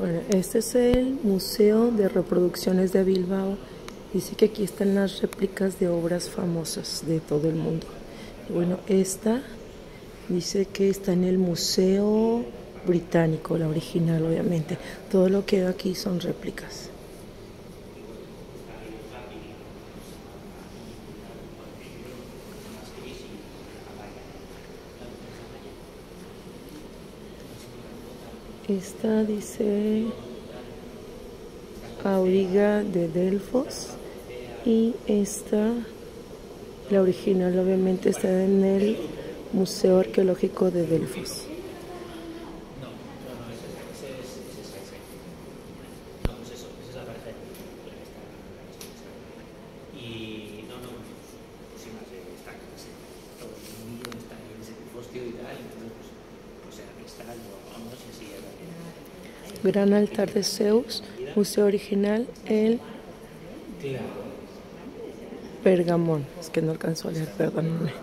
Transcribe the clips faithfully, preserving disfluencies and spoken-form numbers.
Bueno, este es el Museo de Reproducciones de Bilbao. Dice que aquí están las réplicas de obras famosas de todo el mundo. Y bueno, esta dice que está en el Museo Británico, la original obviamente. Todo lo que hay aquí son réplicas. Esta dice Auriga de Delfos y esta, la original obviamente, está en el Museo Arqueológico de Delfos. Gran altar de Zeus, museo original, el Pergamón. Es que no alcanzo a leer, perdónenme.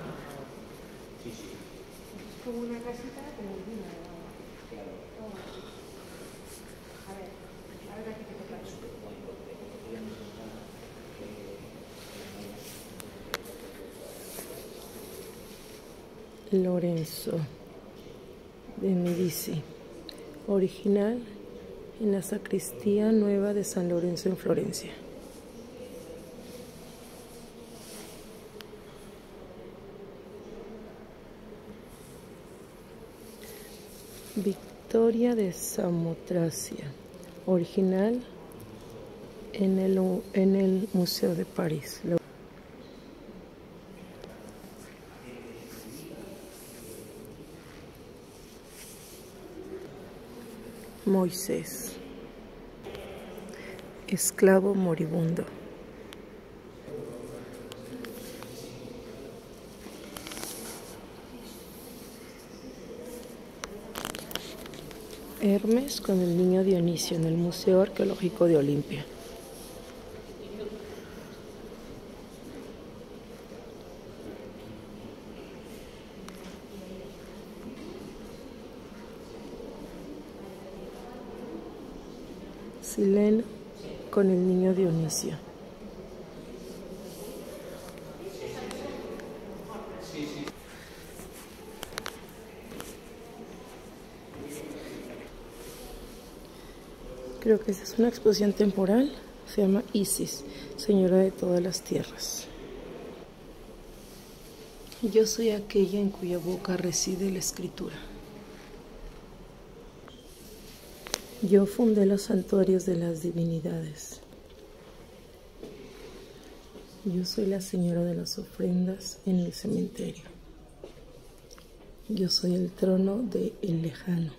Lorenzo de Medici, original en la sacristía nueva de San Lorenzo en Florencia. Victoria de Samotracia, original en el, en el Museo de París. Moisés, esclavo moribundo. Hermes con el niño Dionisio en el Museo Arqueológico de Olimpia. Sileno con el niño Dionisio. Creo que esa es una exposición temporal. Se llama Isis, señora de todas las tierras. Yo soy aquella en cuya boca reside la escritura. Yo fundé los santuarios de las divinidades. Yo soy la señora de las ofrendas en el cementerio. Yo soy el trono de el lejano.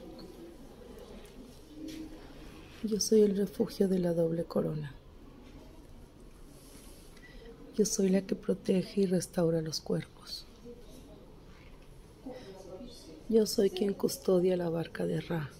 Yo soy el refugio de la doble corona. Yo soy la que protege y restaura los cuerpos. Yo soy quien custodia la barca de Ra.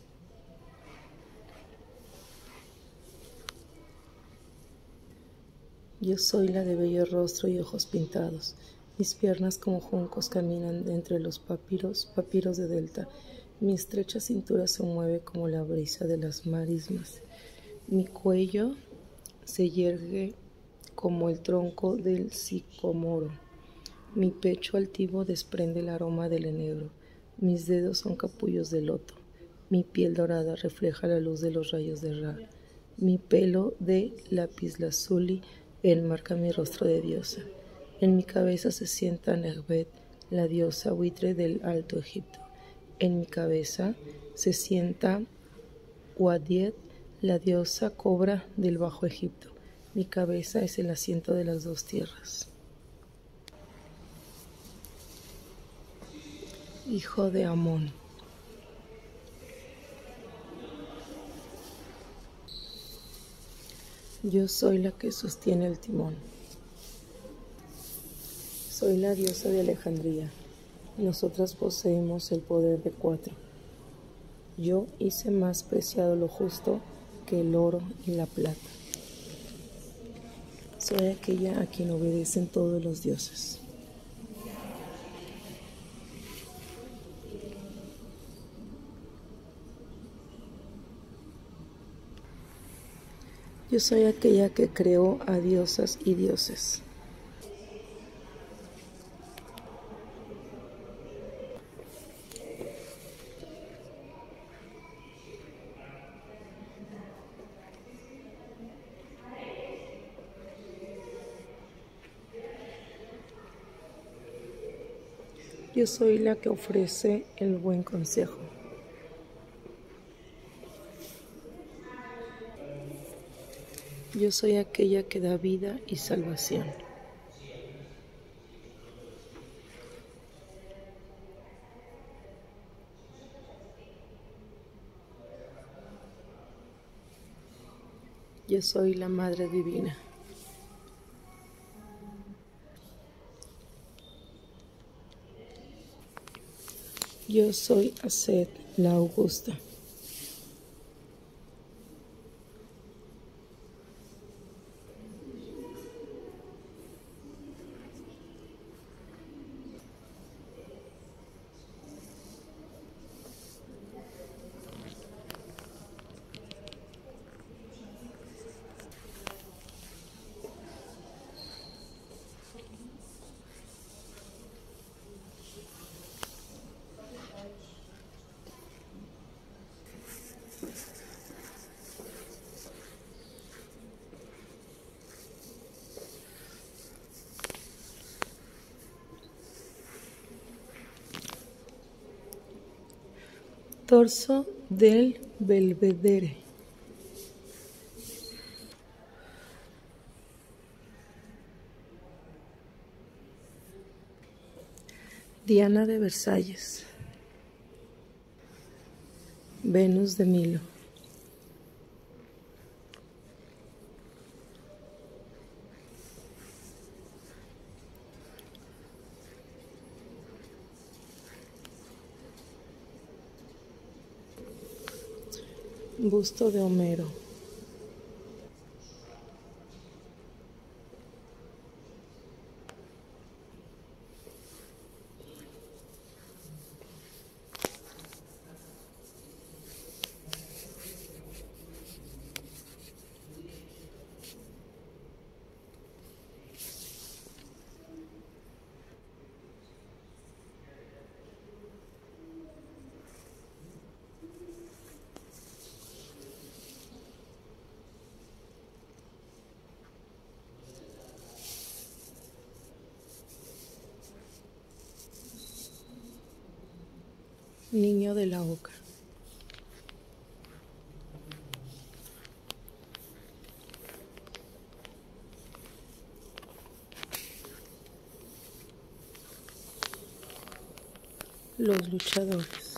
Yo soy la de bello rostro y ojos pintados. Mis piernas como juncos caminan entre los papiros, papiros de delta. Mi estrecha cintura se mueve como la brisa de las marismas. Mi cuello se yergue como el tronco del sicomoro. Mi pecho altivo desprende el aroma del enebro. Mis dedos son capullos de loto. Mi piel dorada refleja la luz de los rayos de Ra. Mi pelo de lapislázuli enmarca mi rostro de diosa. En mi cabeza se sienta Nekhbet, la diosa buitre del Alto Egipto. En mi cabeza se sienta Uadiet, la diosa cobra del Bajo Egipto. Mi cabeza es el asiento de las dos tierras. Hijo de Amón. Yo soy la que sostiene el timón. Soy la diosa de Alejandría. Nosotras poseemos el poder de cuatro. Yo hice más preciado lo justo que el oro y la plata. Soy aquella a quien obedecen todos los dioses. Yo soy aquella que creó a diosas y dioses. Yo soy la que ofrece el buen consejo. Yo soy aquella que da vida y salvación. Yo soy la Madre Divina. Yo soy Aset, la Augusta. Torso del Belvedere. Diana de Versalles. Venus de Milo. Busto de Homero. Niño de la Oca. Los luchadores.